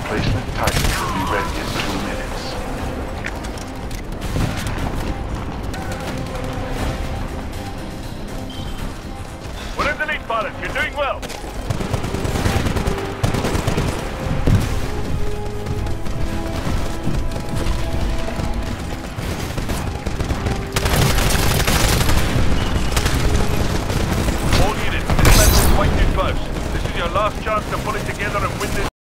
Replacement Titan will be ready in 2 minutes. We're in the lead, pilot. You're doing well. All units, this level is way too close. This is your last chance to pull it together and win this.